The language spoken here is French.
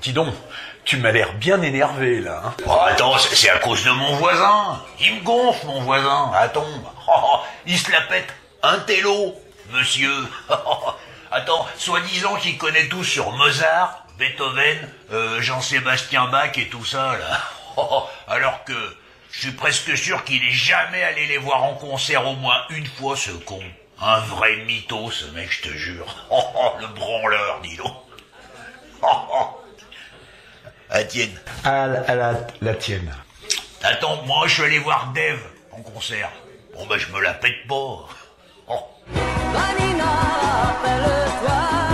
Dis donc, tu m'as l'air bien énervé, là. Hein. Oh, attends, c'est à cause de mon voisin. Il me gonfle, mon voisin. Attends, il se la pète. Un télo, monsieur. Attends, soi-disant qu'il connaît tout sur Mozart, Beethoven, Jean-Sébastien Bach et tout ça, là. Alors que je suis presque sûr qu'il est jamais allé les voir en concert au moins une fois, ce con. Un vrai mytho, ce mec, je te jure. Le branleur, dis donc. La tienne. Ah, la tienne. Attends, moi je suis allé voir Dave en concert. Bon ben je me la pète pas. Vanina, appelle-toi.